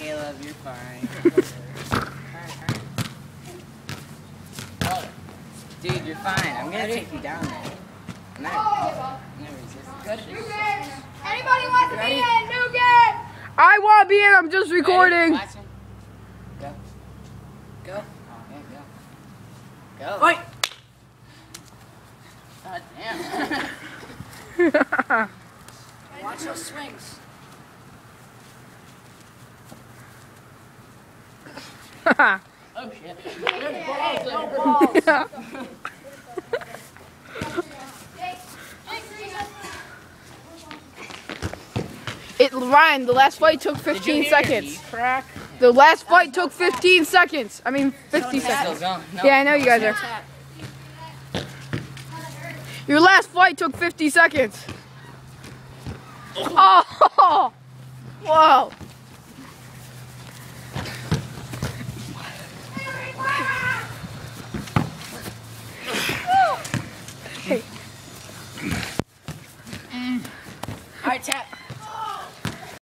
Caleb, you're fine. Dude, you're fine. I'm gonna take you down there. I'm not resisting. Anybody want to be in? New game! I want to be in. I'm just recording. Ready? Watch him. Go. Go. Oh, yeah, go. Go. Fight. God damn. Watch those swings. Oh shit. Ryan, the last fight took 15 seconds. The last fight took 15 seconds. I mean, 50 seconds. No. Yeah, I know you guys are. Your last fight took 50 seconds. Oh! Whoa! Alright, tap.